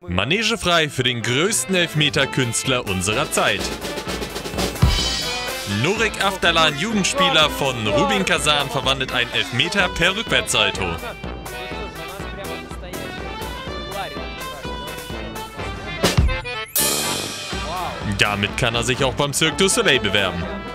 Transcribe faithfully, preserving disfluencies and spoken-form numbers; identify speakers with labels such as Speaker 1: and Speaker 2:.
Speaker 1: Manege frei für den größten Elfmeter-Künstler unserer Zeit. Nurik Aftalan, Jugendspieler von Rubin Kasan, verwandelt einen Elfmeter per Rückwärtssalto. Damit kann er sich auch beim Cirque du Soleil bewerben.